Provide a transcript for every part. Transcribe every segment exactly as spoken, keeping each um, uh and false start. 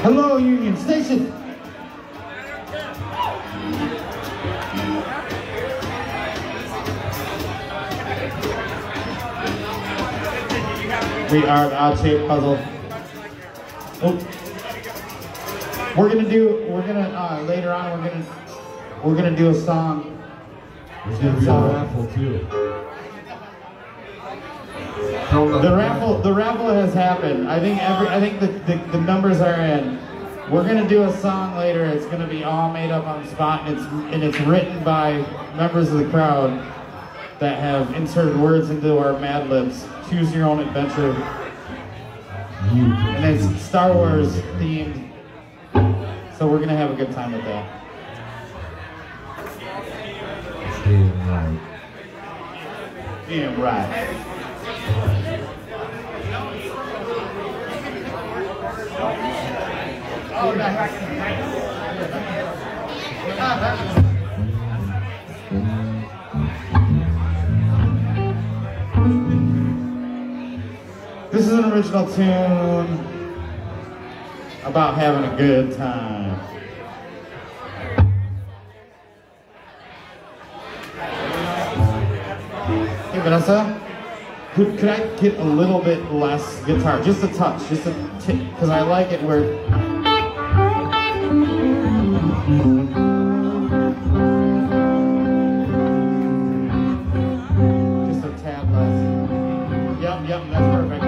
Hello, Union Station. We are the odd-shaped puzzle. Oh. We're gonna do. We're gonna uh, later on. We're gonna. We're gonna do a song. There's gonna be a raffle too. The raffle. The raffle has happened. I think every. I think the, the the numbers are in. We're gonna do a song later. It's gonna be all made up on the spot, and it's and it's written by members of the crowd that have inserted words into our Mad Libs. Choose your own adventure. And it's Star Wars themed. So we're gonna have a good time with that. Damn right. Damn right. Oh, this is an original tune about having a good time. Hey Vanessa, could, could I get a little bit less guitar? Just a touch, just a tip, because I like it where... Just a tad less. Yep, yep, that's perfect.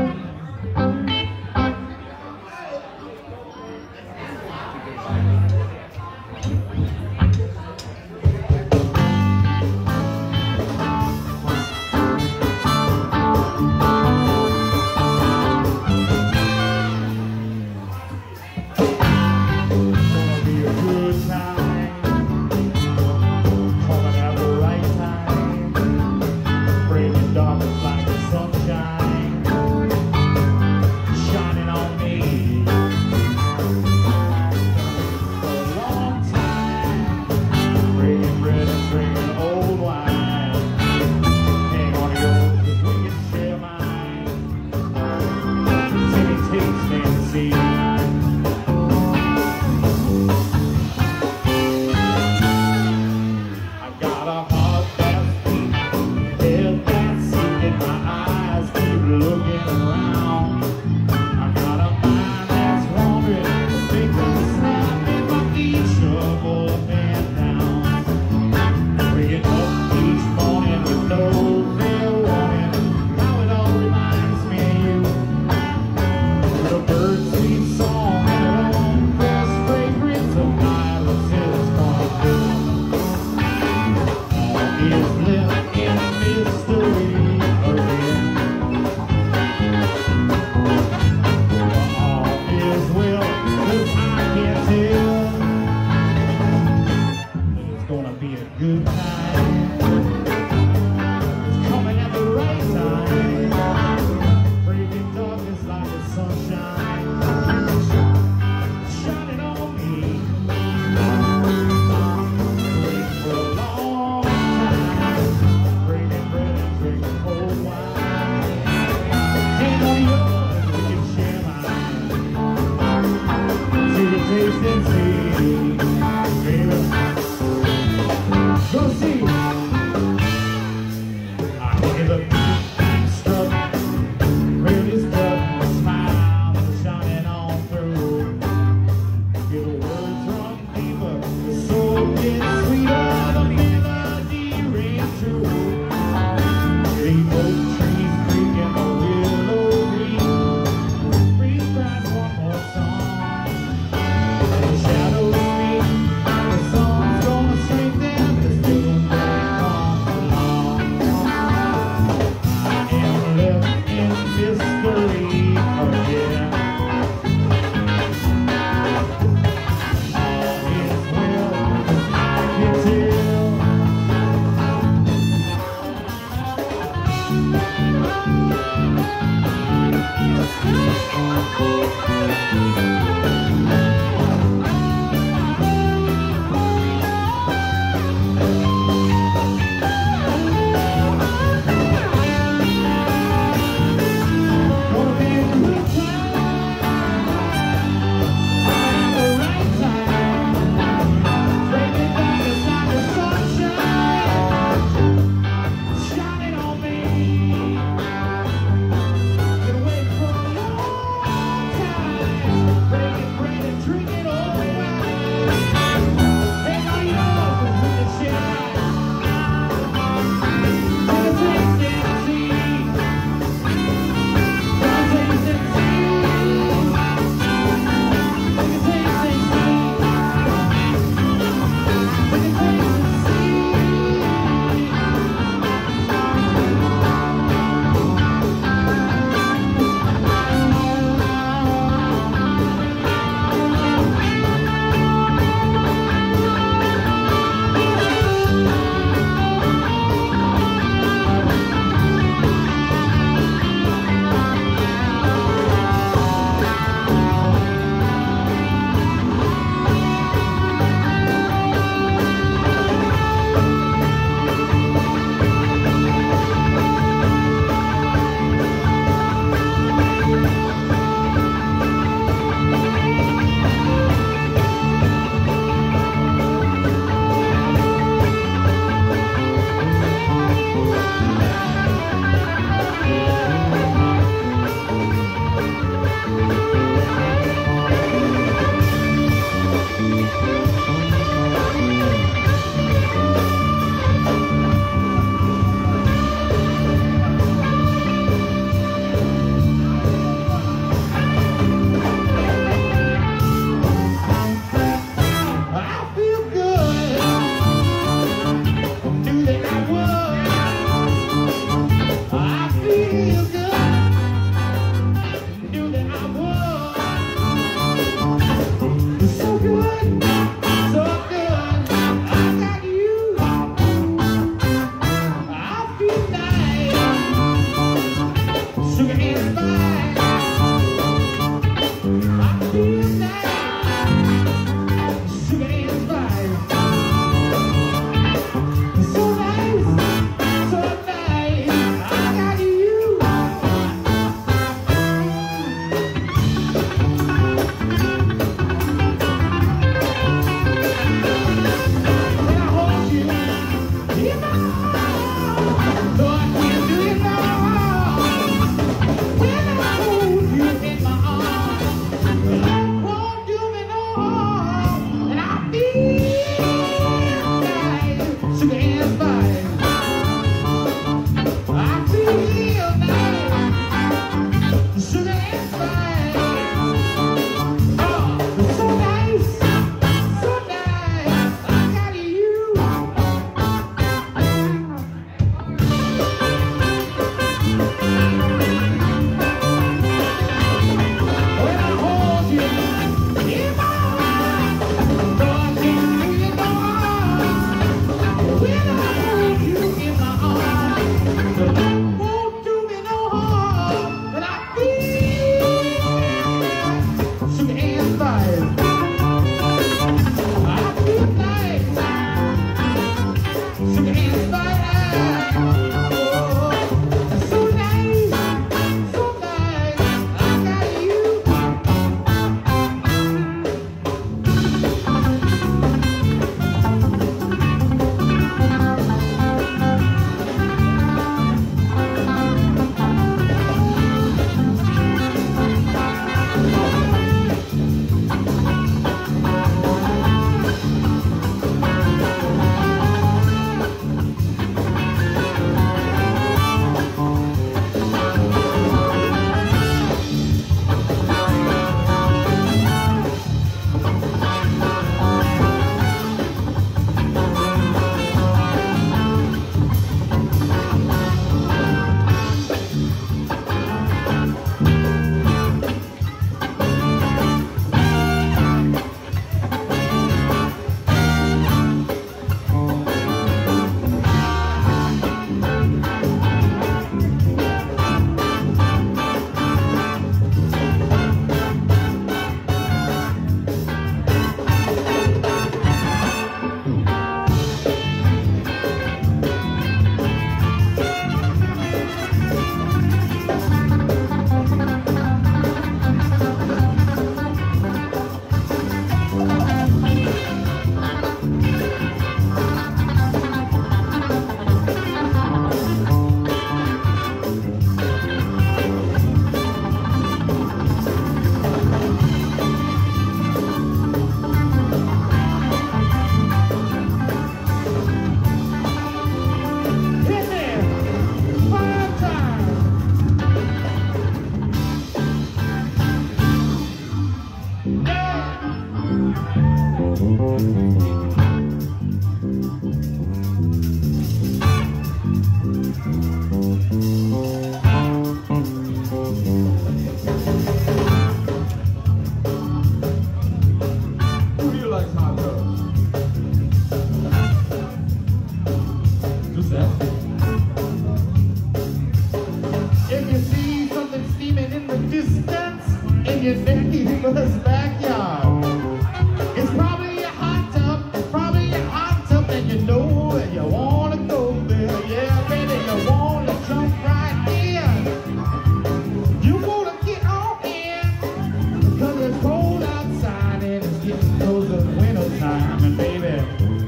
your neighbor's backyard. It's probably a hot tub, it's probably a hot tub, and you know that you wanna go there. Yeah, baby, you wanna jump right in. You wanna get on in, because it's cold outside and it's getting close to winter time. And baby,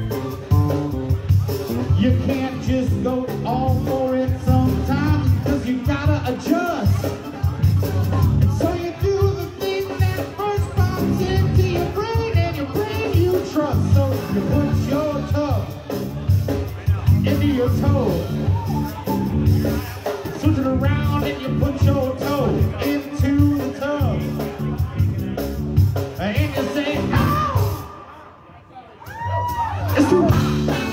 you can't just go all for it sometimes, because you gotta adjust. And so you do the thing that first pops into your brain, and your brain you trust. So you put your toe into your toe, switch it around and you put your toe into the tub, and you say, "Ow! It's too hot."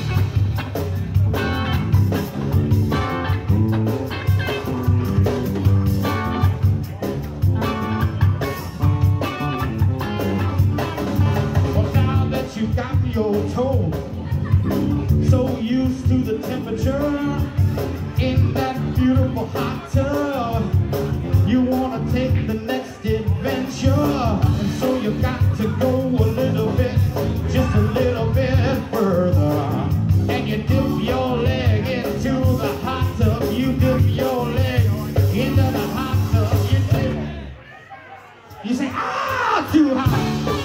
You got your toe so used to the temperature in that beautiful hot tub, you want to take the next adventure, and so you got to go a little bit, just a little bit further, and you dip your leg into the hot tub, you dip your leg into the hot tub, you dip, you say, "Ah, too hot."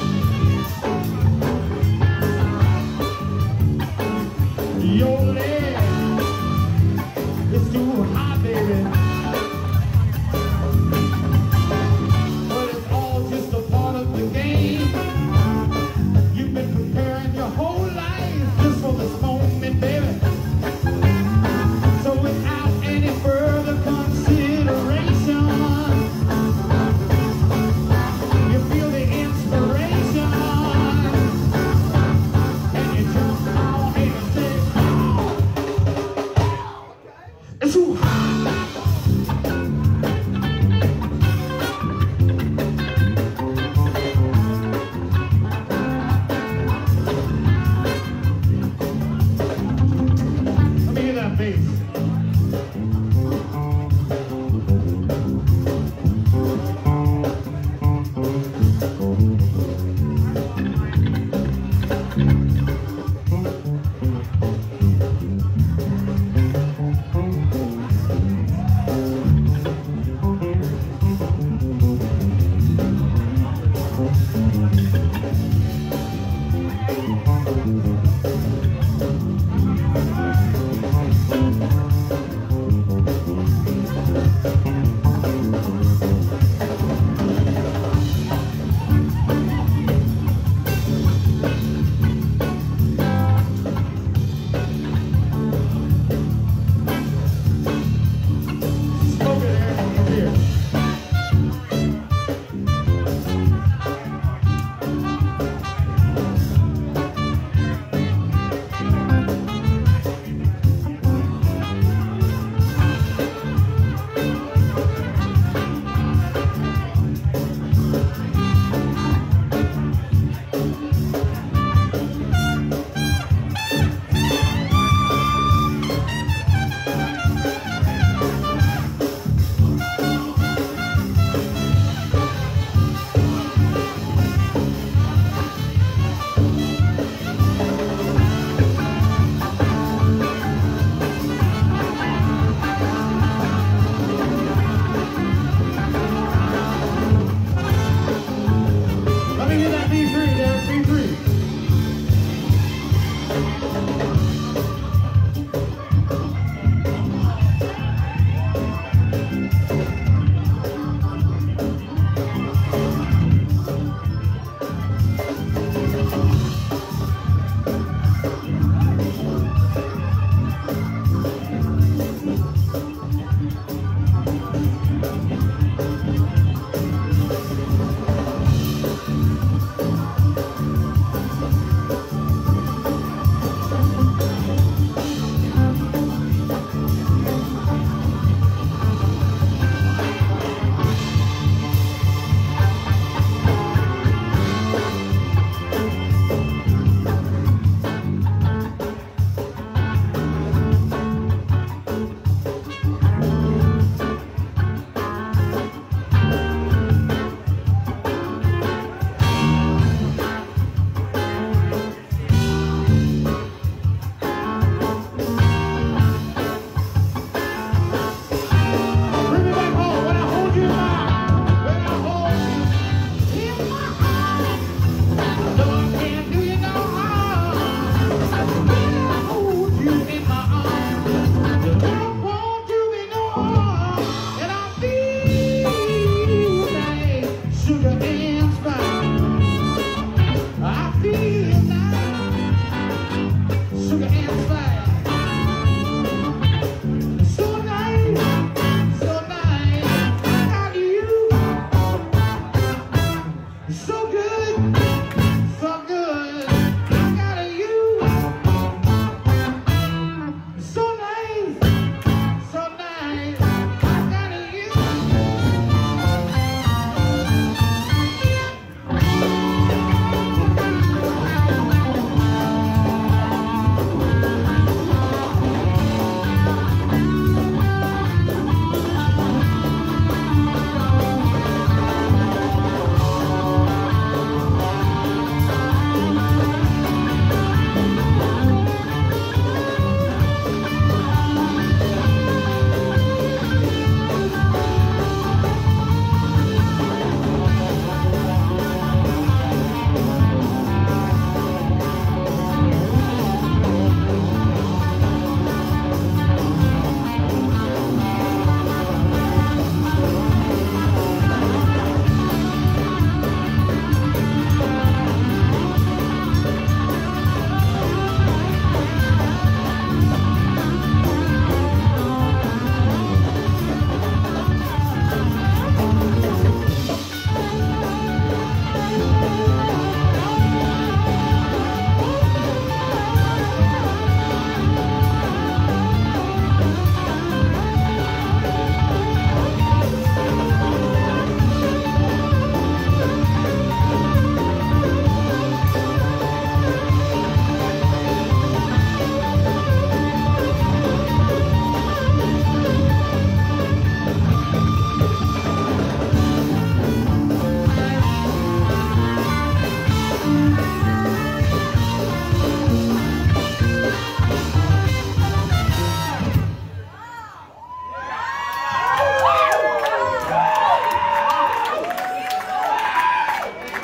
Your leg is too hot, baby. But it's all just a part of the game. You've been preparing your whole life just for this moment, baby. So without any further consideration,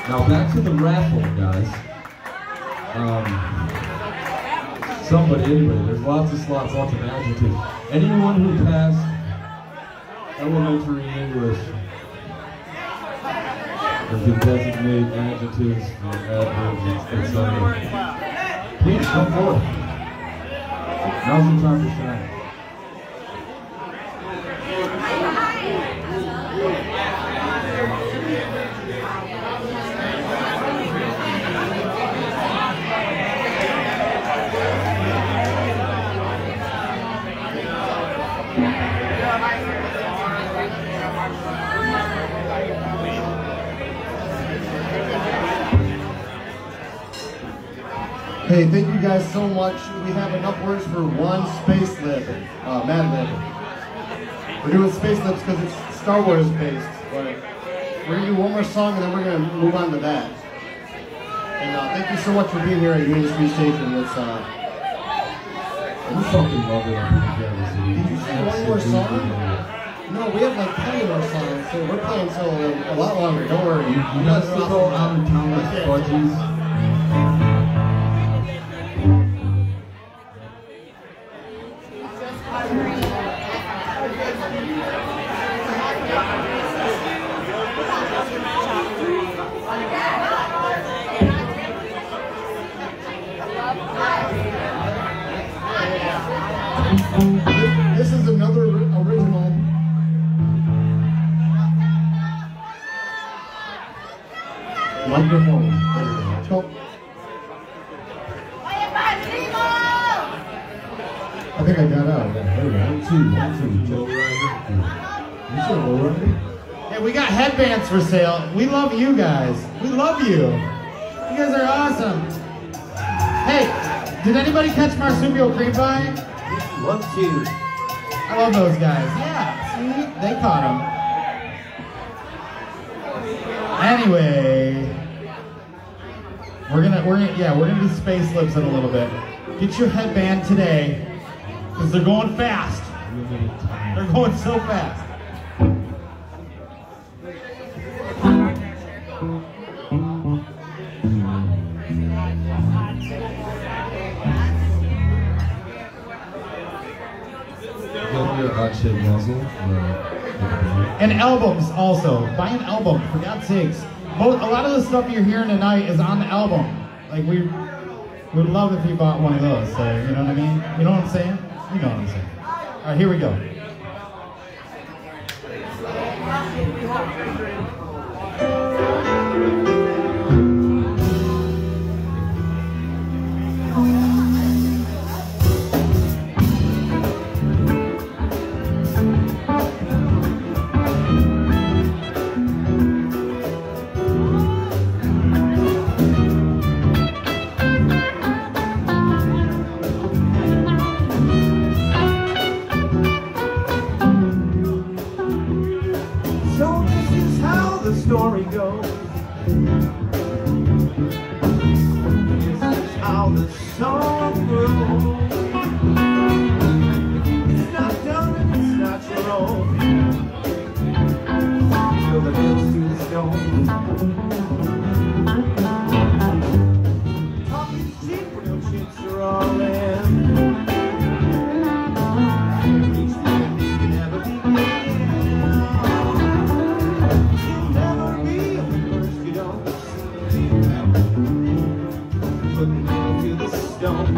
Now back to the raffle, guys. Um, somebody, anybody, there's lots of slots, lots of adjectives. Anyone who passed elementary English or can designate adjectives or adverbs, et cetera. Please come forward. Now's the time to shine. Hey, thank you guys so much. We have enough words for one space lib, uh, Mad Lib. We're doing space libs because it's Star Wars based, but we're gonna do one more song and then we're gonna move on to that. And uh, thank you so much for being here at Union Street Station. It's uh, We fucking love it up in Kansas City. did you say one more song? No, we have like plenty more songs, so we're playing till a lot longer. Don't worry. You, you guys still go out of town with fudgies? This is another original. Microphone. Let's go. I think I got out. Hey, one, two, one, two. Joe Ryder. You said Joe Ryder? Hey, we got headbands for sale. We love you guys. We love you. You guys are awesome. Hey, did anybody catch Marsupial Cream Pie? Love to. I love those guys. Yeah, see? They caught them. Anyway, we're gonna, we're gonna, yeah, we're gonna do space lips in a little bit. Get your headband today, because they're going fast. They're going so fast. Your hot shit muzzle. And albums also. Buy an album, for God's sakes. Most, a lot of the stuff you're hearing tonight is on the album. Like, we would love if you bought one of those. So, you know what I mean? You know what I'm saying? You know what I'm saying. All right, here we go. Story goes. This is how the song grows. It's not done and it's not your own. Till the nails to the stone. Talk is cheap when your chips are all in. Reach the end you can never begin. Put the nail to the stone.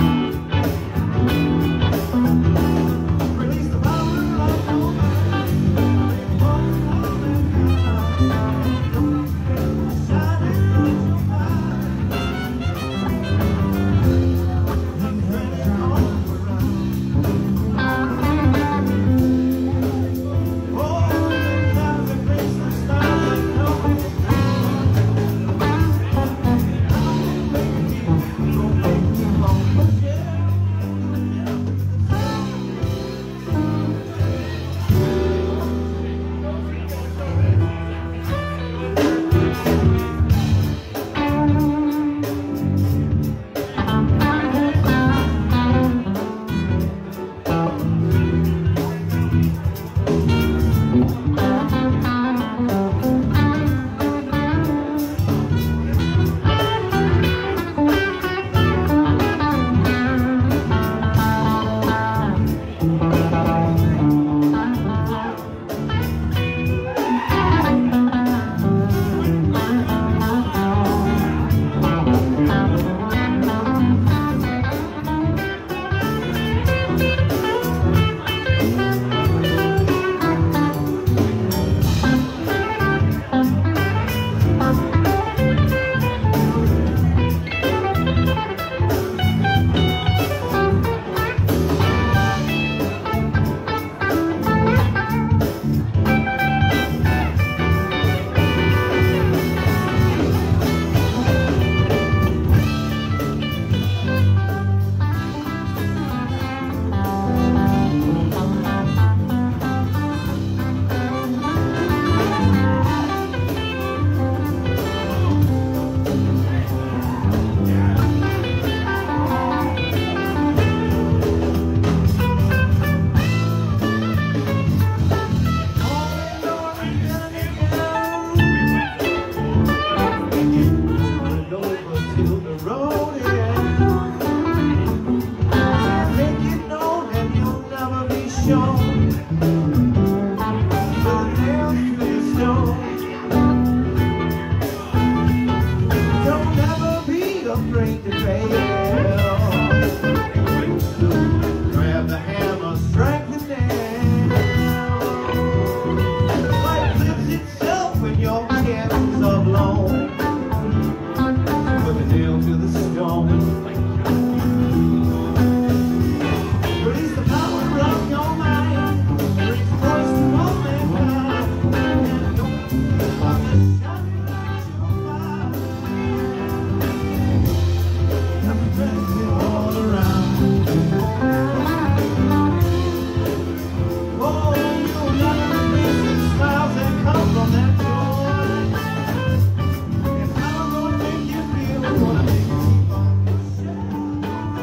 stone. Don't ever be afraid to fail. Grab the hammer, strike the nail. Life lives itself when your chances are blown. Put the nail to the stone. Release the power of your mind. Bring voice to all mankind. And don't let the sun light your fire. I'm pressing all around. Oh, you'll love the face and smiles that come from that joy. And how I'm gonna make you feel, I'm gonna make you keep on yourself.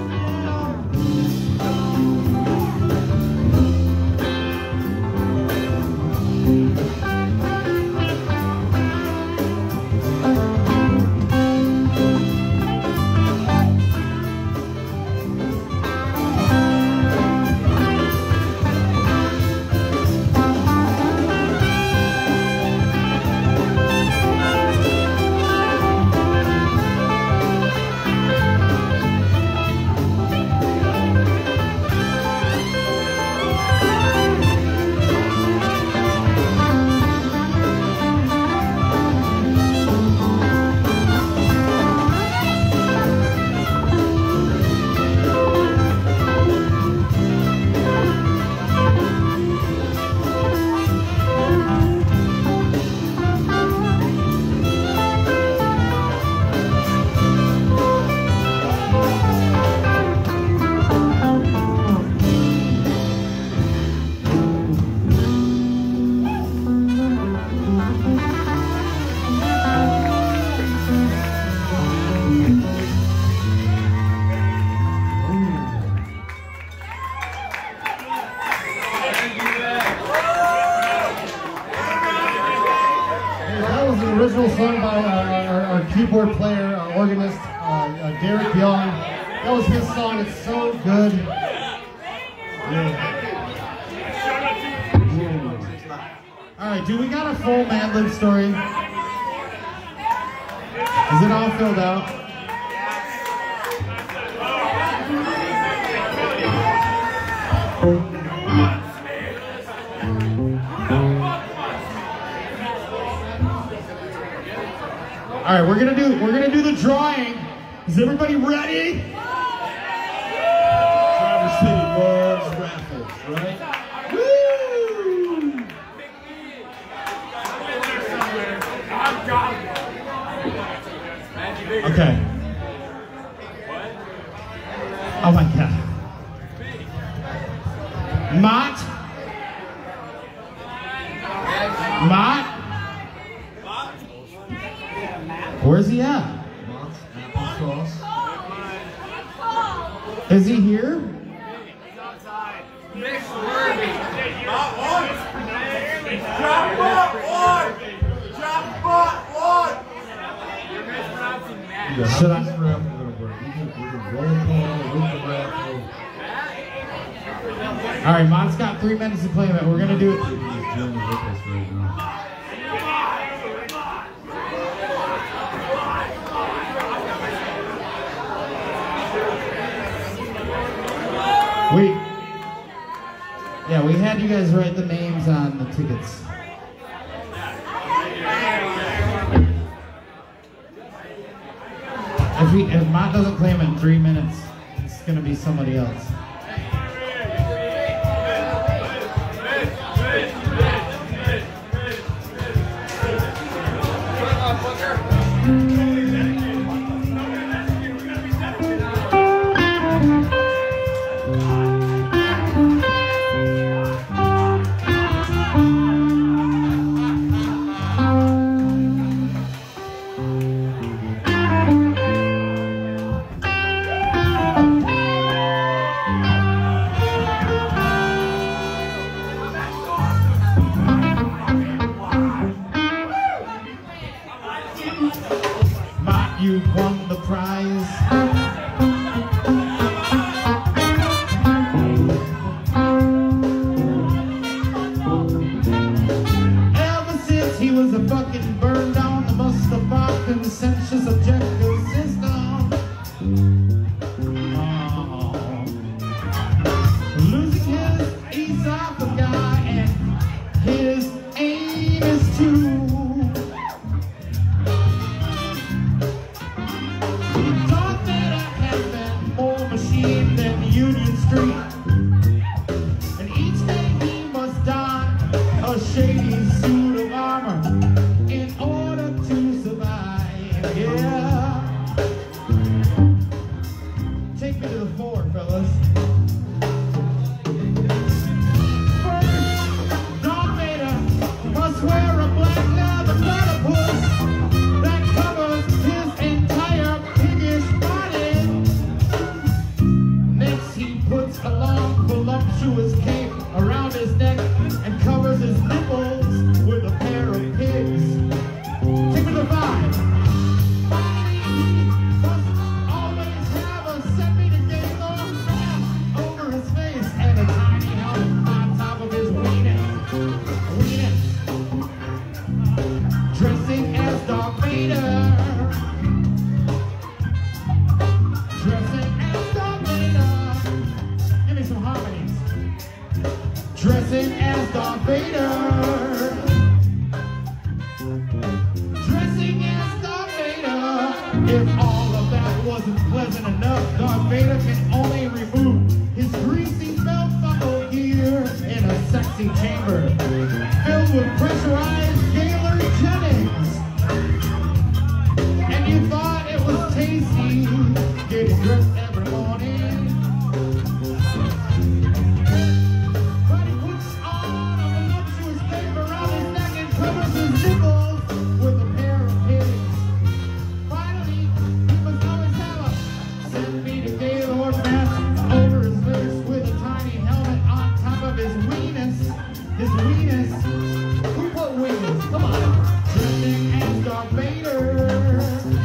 Original song by uh, our, our keyboard player, uh, organist, uh, uh, Derek Young. That was his song. It's so good. Yeah. All right, do we got a full Mad Lib story? Is it all filled out? All right, we're gonna do we're gonna do the drawing. Is everybody ready? Traverse City loves raffles, right? Woo! Okay. Oh my God. Mott? Mott? Where's he at? Mott's applesauce. Is he here? Drop bot one! Drop bot one! Yeah, Should how's I- this raffle gonna work? We can, we can roll call, with the raffle. All right, Mott's got three minutes to play that. We're gonna do it. He's jamming with us right now. We, yeah, we had you guys write the names on the tickets. If we, if Mott doesn't claim in three minutes, it's gonna be somebody else. Mott, you won the prize. Ever since he was a fucking burned down the Mustafa consensus objective system. Oh. Losing his esophagus and his anus too. Thought that I had been more machine than Union Street. And each day he must don a shady suit of armor in order to survive. Yeah. Take me to the floor, fellas. First, Darth Vader must wear a black leather platypus that covers his entire piggish body. Next, he puts a long, voluptuous cape around his neck and covers his nipples with a pair of pigs. Take me to the five. Finally, he must always have a centimeter long strap over his face and a tiny helmet on top of his weenus. Weenus. Dressing as Darth Vader. Dressing as Darth Vader. Give me some harmonies. Dressing as Darth Vader. Dressing as Darth Vader. If all of that wasn't pleasant enough, Darth Vader can only remove his greasy belt buckle gear in a sexy chamber filled with pressurized Gaylord Jennings. And you thought it was tasty getting dressed every morning. But he puts on a voluptuous cape around his neck and covers his nipples with a pair of pigs. Finally, he must always have a centimeter Gaylord mask over his face with a tiny helmet on top of his weenus. His weenus. Who put weenus? Come on. Dressing as Darth Vader.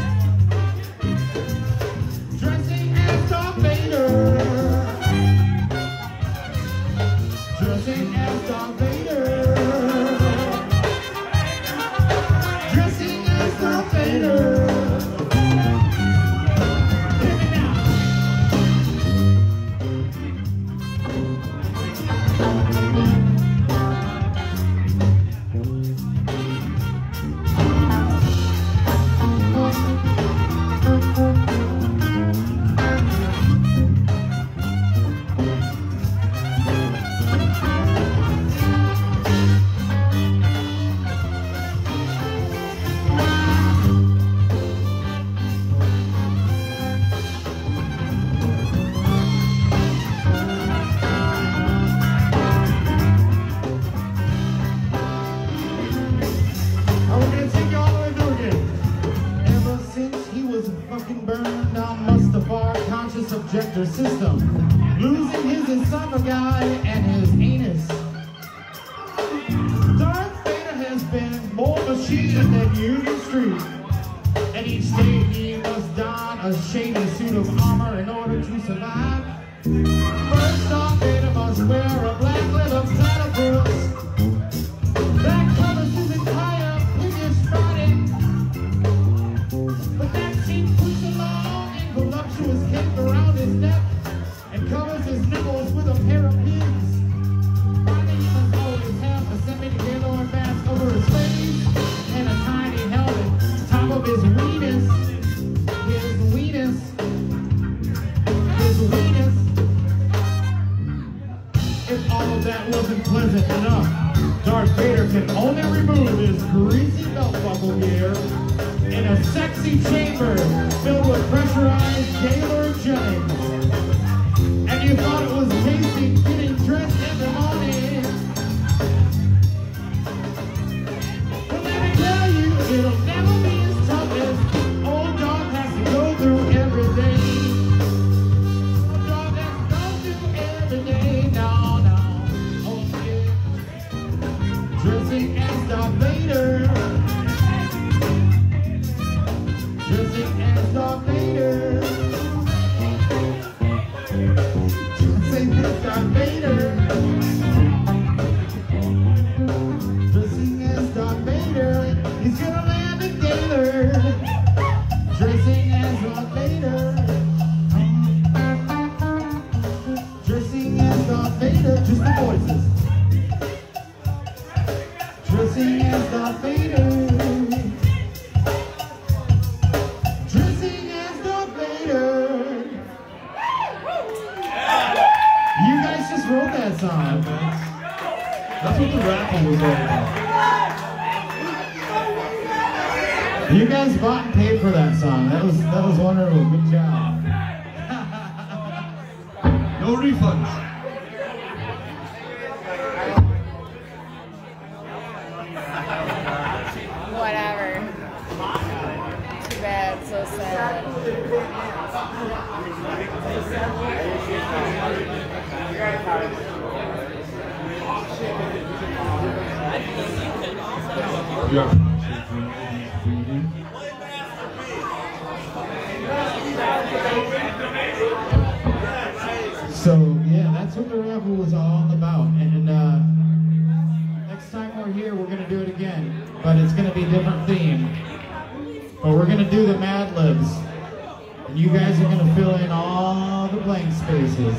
Dressing as Darth Vader. Dressing as Darth Vader. Dressing as Darth Vader. Hear me now. Subjector system, losing his esophagus and his anus. Darth Vader has been more machine than Union Street, and each day he must don a shady suit of armor in order to survive. First, Darth Vader must wear a black leather platypus that covers his entire piggish body. But next he puts a long and voluptuous cape around his neck and covers his nipples with a pair of pigs. Finally, he must always have a centimeter Gaylord mask over his face and a tiny helmet top of his weenus. His weenus. His weenus. If all of that wasn't pleasant enough, Darth Vader can only remove his greasy belt buckle gear in a sexy chamber filled with pressurized Gaylord Jennings. And you thought it was tasty getting dressed every morning. But let me tell you, it'll never be as tough as old Darth has to go through every day. Old Darth has to go through every day. No, no, oh yeah. Dressing as Darth Vader. Dressing as Darth Vader. Dressing as Darth Vader. Dressing as Darth Vader. He's gonna land in Gaylord, dressing as Darth Vader. Dressing as Darth Vader, just the voices. Dressing as Darth Vader. Dressing as Darth Vader. You guys just wrote that song. That's what the raffle was all about. You guys bought and paid for that song. That was that was wonderful. Good job. No refunds. Whatever. Too bad, so sad. Yeah. So yeah, that's what the raffle was all about. And uh, next time we're here, we're gonna do it again, but it's gonna be a different theme. But we're gonna do the Mad Libs, and you guys are gonna fill in all the blank spaces.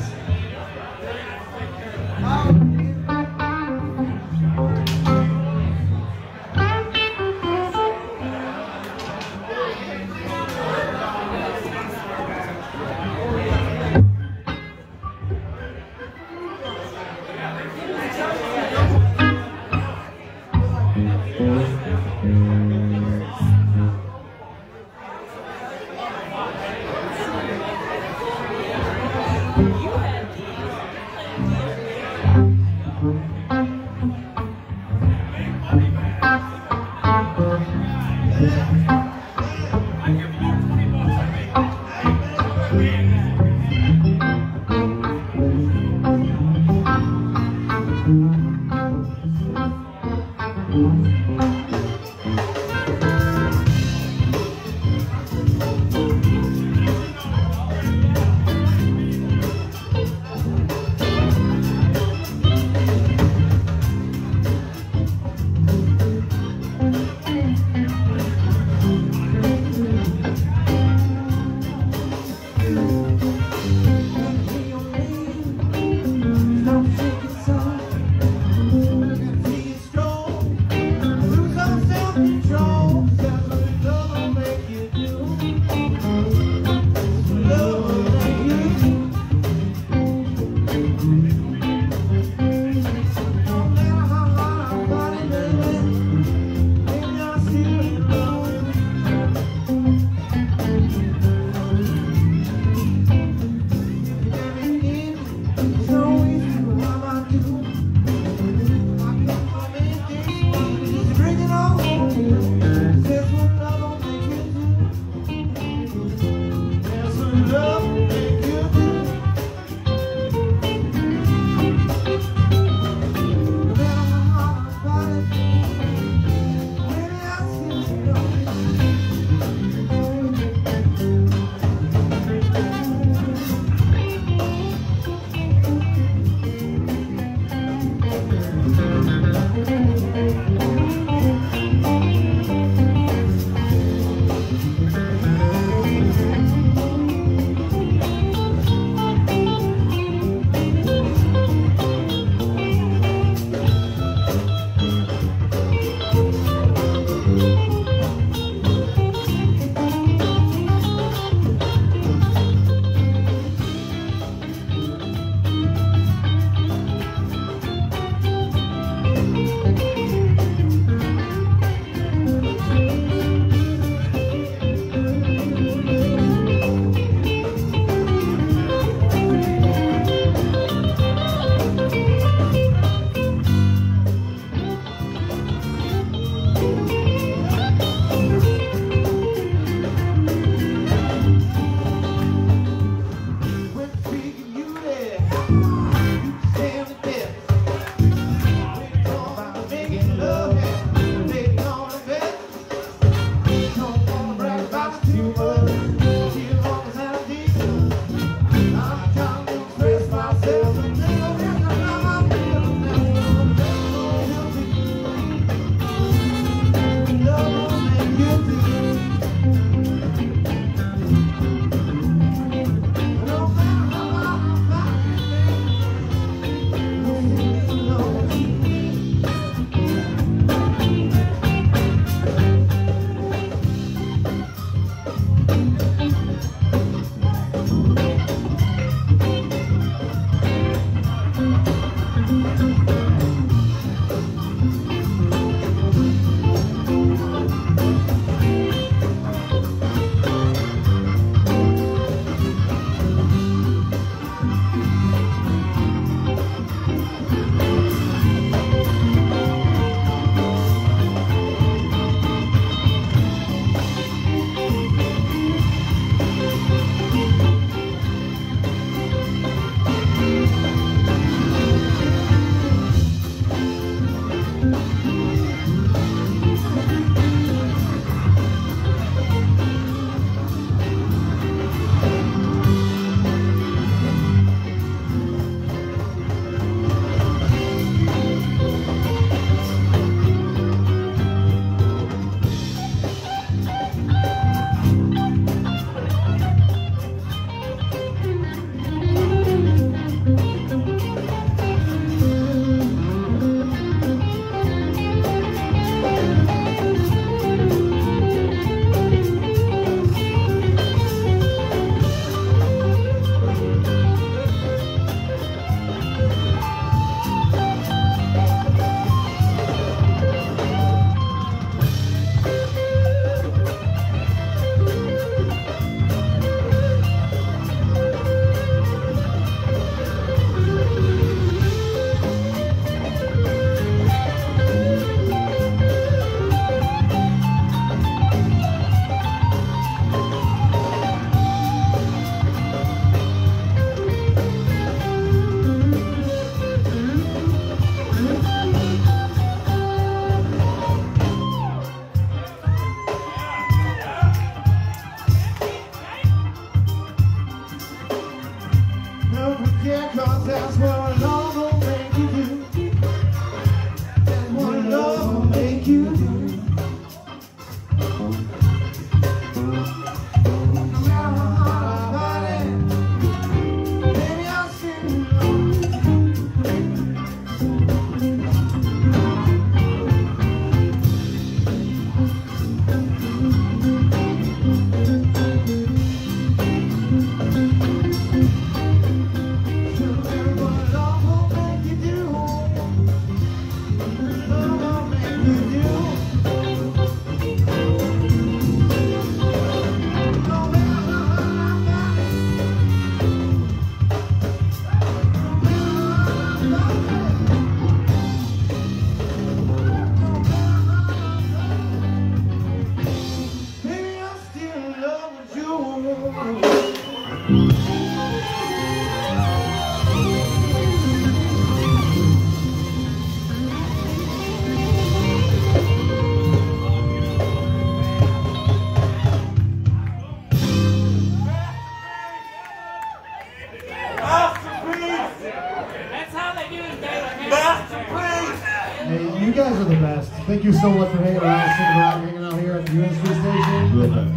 so much for hanging around, sitting around, hanging out here at the U S P station. Real nice.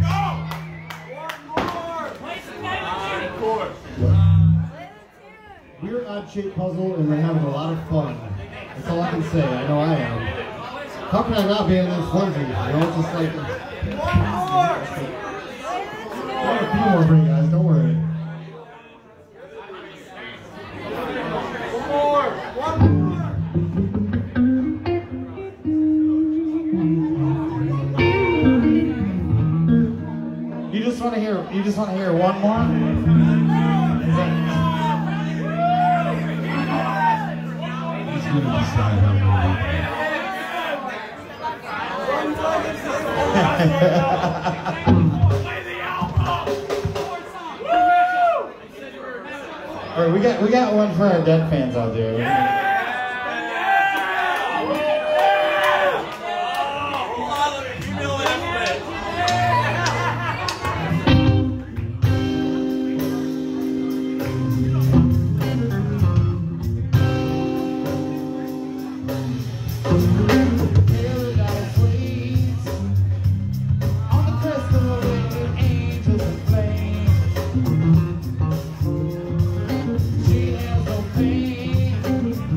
We're Odd Shape Puzzle and we're having a lot of fun. That's all I can say. I know I am. How can I not be in this flunkey? You know, it's just like... I have a few more for you guys, don't worry. You just want to hear. You just want to hear one more. He's going to decide how All right, we got we got one for our Dead fans out there. She has no pain.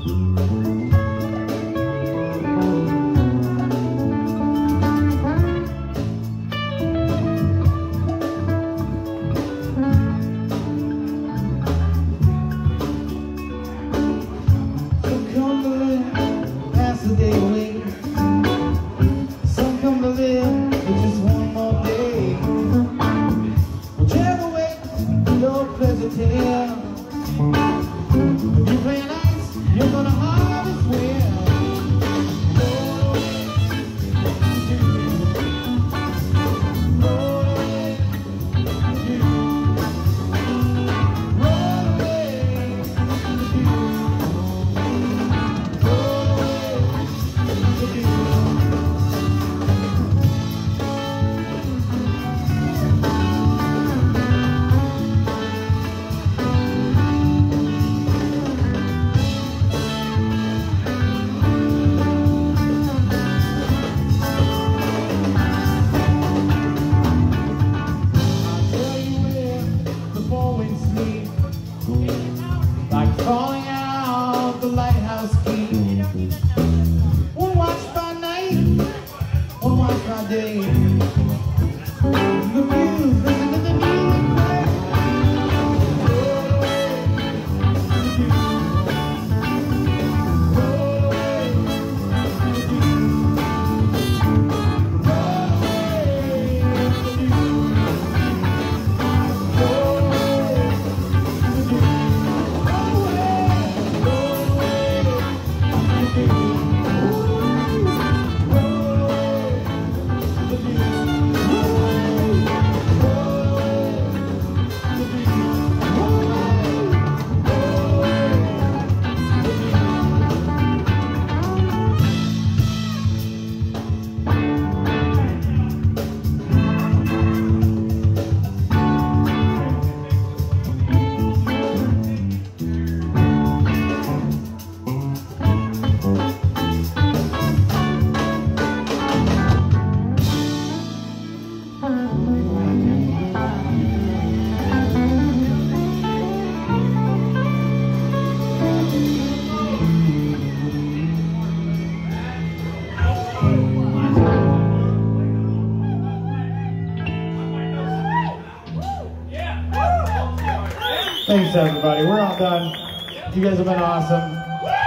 Thanks, everybody. We're all done. You guys have been awesome.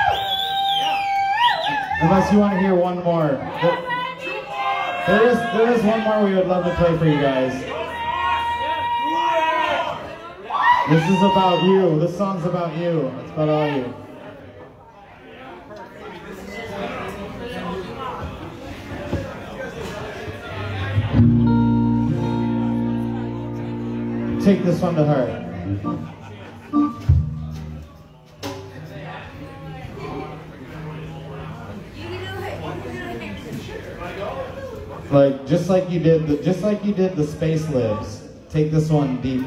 Unless you want to hear one more. There is, there is one more we would love to play for you guys. This is about you. This song's about you. It's about all you. Take this one to heart. Like just like you did, the, just like you did the Space Libs. Take this one deep.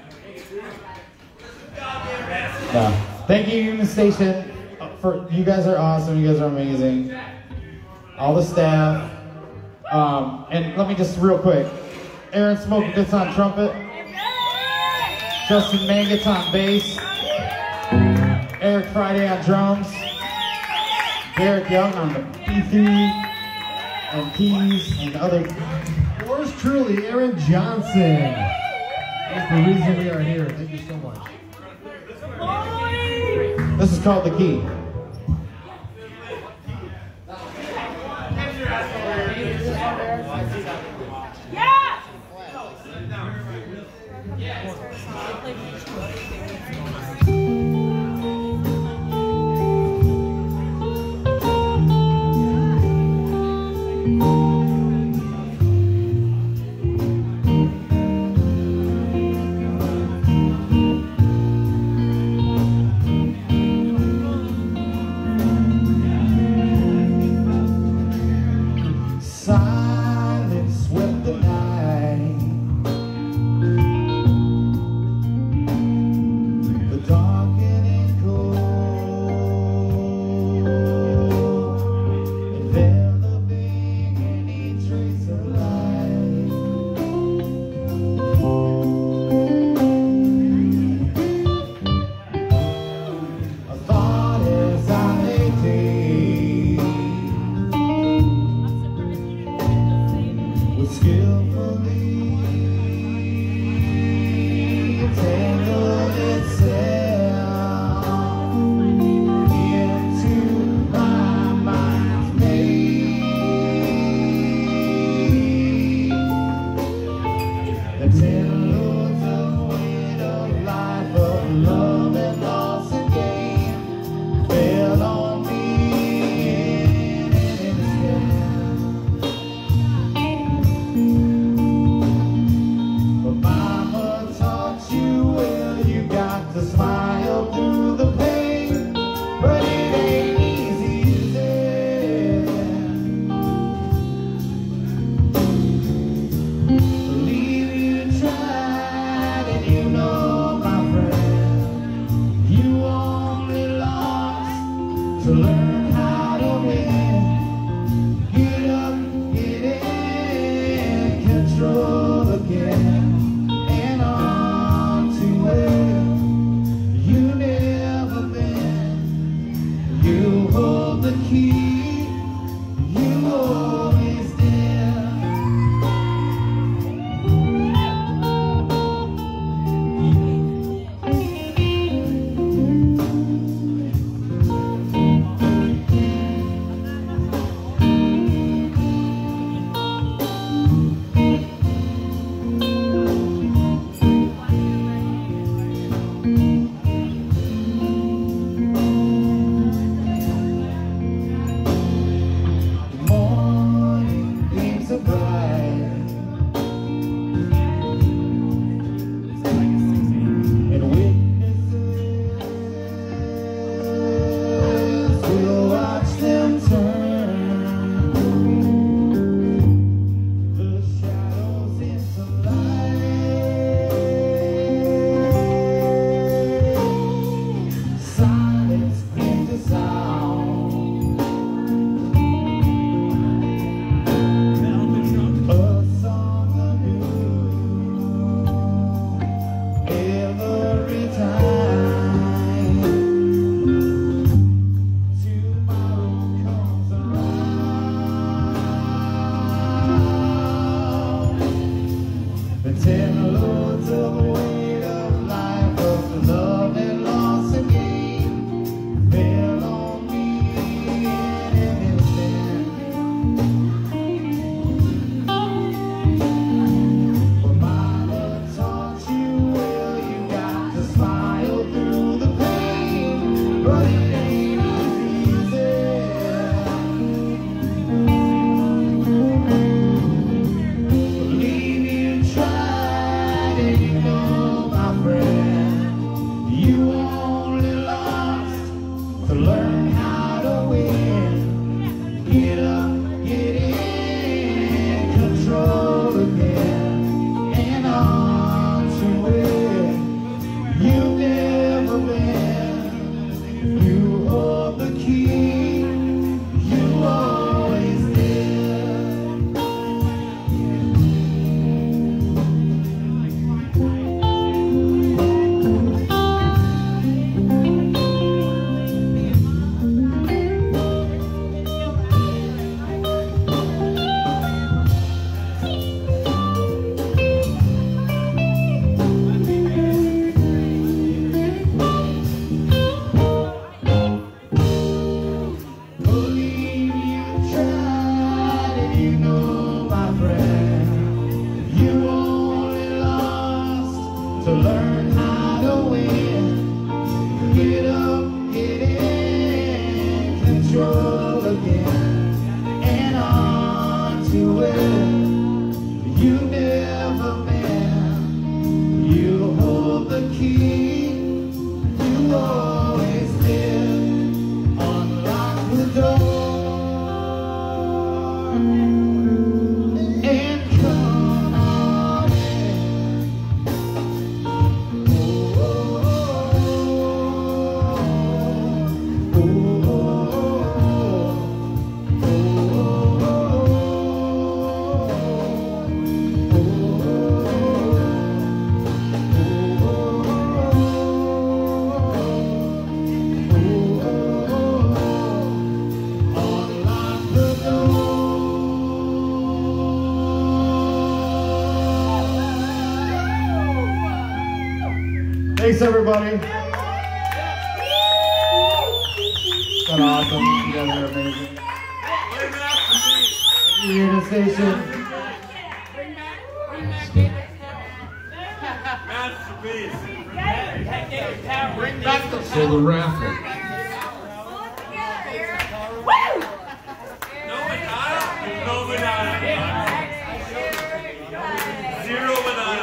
Yeah. Thank you, Union Station. For you guys are awesome. You guys are amazing. All the staff. Um, and let me just real quick. Aaron Smoke gets on trumpet. Justin Mann gets on bass. Eric Friday on drums. Derek Young on the P three. And keys and other. Yours truly, Aaron Johnson. That's the reason we are here. Thank you so much. This is called The Key. to learn how to win. Get up, get in, control again, and on to where you never been. You hold the key, you always did. Thanks, everybody. That's awesome. You guys are amazing. Thank you, Unit Station. So the raffle. No banana. No banana. Zero banana.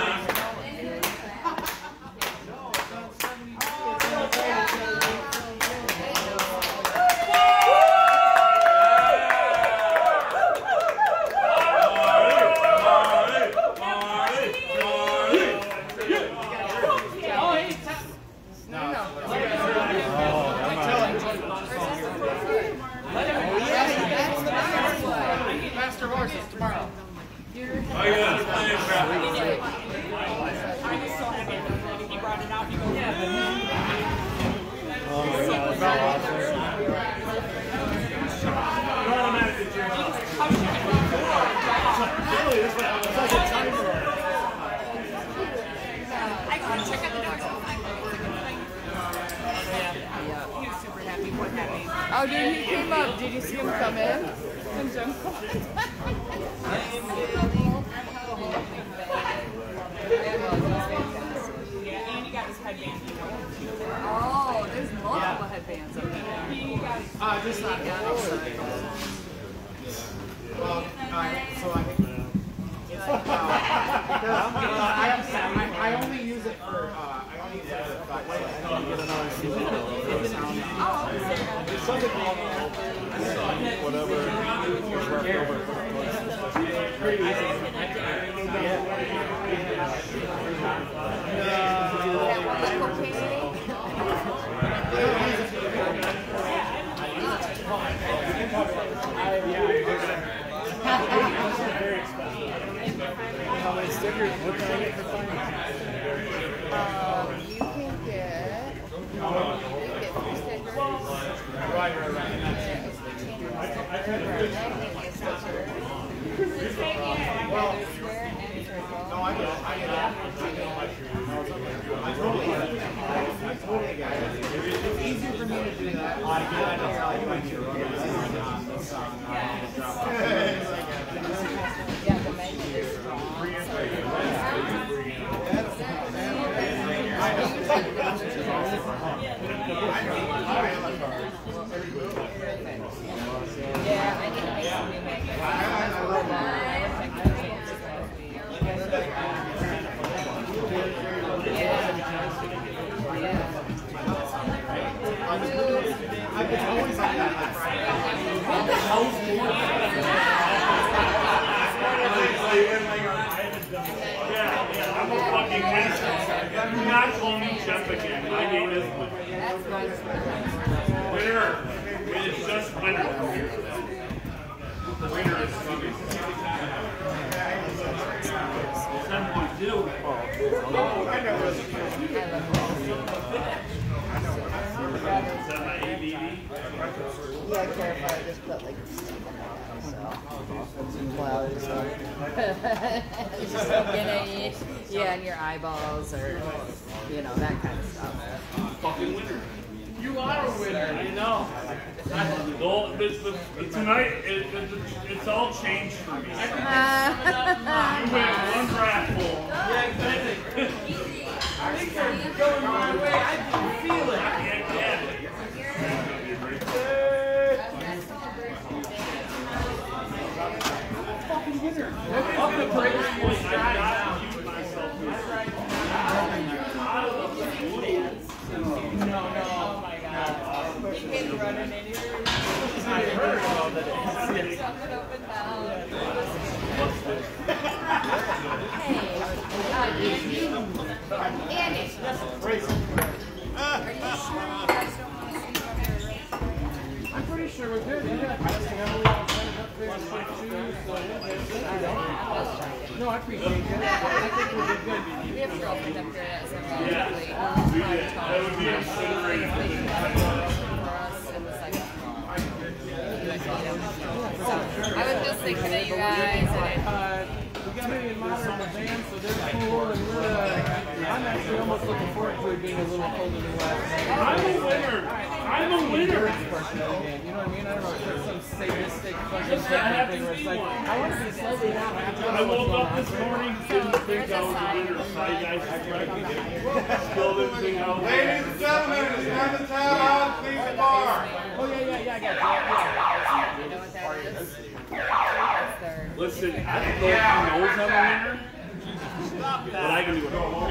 Oh, dude, he came up. Did you see him come in? And jump Oh, there's multiple headbands up there. Uh, just not Well, alright, so I think it's uh, because uh, I, have, I, I only use it for uh, I only use it for five. I don't get another season. Oh, There's something wrong with whatever was left over. Pretty easy. How many stickers? What can I get for fun? Um, you can get, you can get three stickers. Right, right, right. Well, square and circle. No, I get it. I get it. I totally get it. I totally get it. It's easier for me to do that. I get it. I'll tell you I need to run this song. Yeah, the magnet is strong. Yeah, I need to make some new magnets. It's always like that. Yeah, yeah, I'm a fucking winner. Do not call me Jeff again. My game is winner. Winner. It's just winner from here. Winner is coming. seven point two. Oh, I know this. Is that my A B D? Yeah, I care if I just put like clouds. It's just you know, yeah, and your eyeballs or you know that kind of stuff. Fucking winner. You are a winner, you know. No, this, the, tonight, it, it, it's all changed for me. You win one raffle. Yeah, exactly. I think they're going my way. I can feel it. I can't get it. Fucking winner. Up the break. I got to keep myself No, no. Oh my God. He came running in here. I heard all the days. Jumping up and down. Hey, uh, Andy. Andy. Are you sure you guys don't want to see from your race? I'm pretty sure we're good. We got testing heavily on signing up there for too, so yeah. No, I appreciate it. I think we'll be good. We have a girlfriend up there that's relatively Yeah, we did. That would be a story. for us in the second floor. So I was just thinking of you guys and Uh, we got maybe modern the band, so they're cool, and we're, uh, I'm actually almost looking forward to it being a little colder than last night. I'm a winner. I'm a winner. Person again, you know what I mean? I don't know, it's like some sadistic fucking Just that thing happens where to it's be like, one. I want to be slightly down. I have to I know what's woke going up on. this morning, didn't think I was a winner. So you guys still didn't think I was a winner. Ladies and gentlemen, it's time to tell out please the bar. Oh, yeah, yeah, yeah, I got you. you know what that is? That's their Listen, I don't know if he knows I'm a winner, but I can do it all.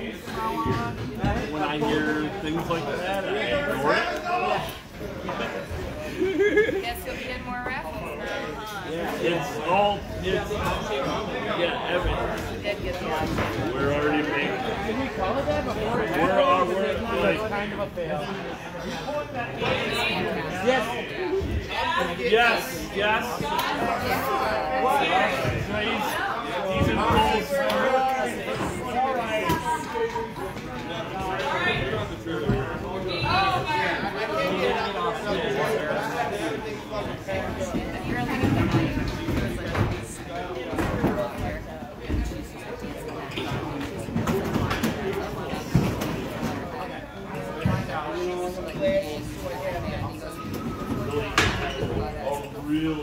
When I hear things like that, I ignore it. Guess you'll be in more raffles now, huh? It's all, it's, yeah, everything. You did get the option. We're already paying. Did we call it that before it We're, happened? uh, Because we're it's not like, like kind of a fail. Yes. yes, yes. He's, he's in full You're only going to really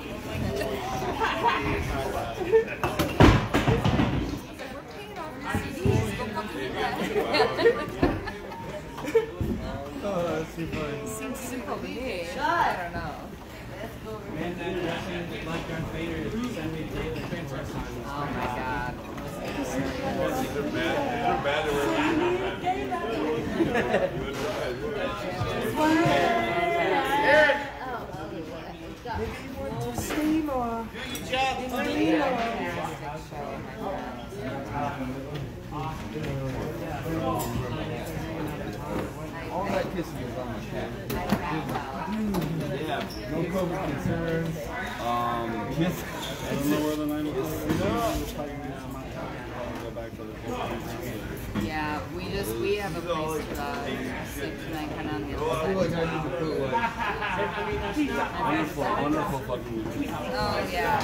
Oh, that's too funny. Seems simple to me. I don't know. And then Blackjack Vader send me daily transfer signs. Oh my god. These are bad. These are bad. Eric! All that kissing is on the chat. Yeah, no COVID concerns. Um, kiss. I don't know where the nine was. Yeah, we just, we have a place for the six nine kind of on the I other feel like I side. need to put like wonderful, wonderful fucking music. Oh yeah.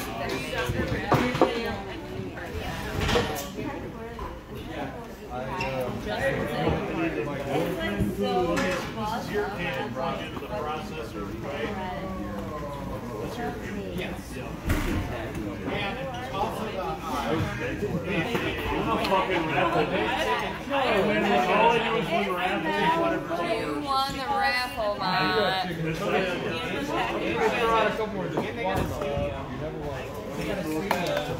This is your kid brought into the processor, right? What's your yes. And also the I'm a fucking raffle. All I do is win raffles. You won the raffle, Mott.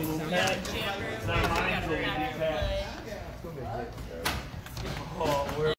It's not mine, so we do that. Oh, we're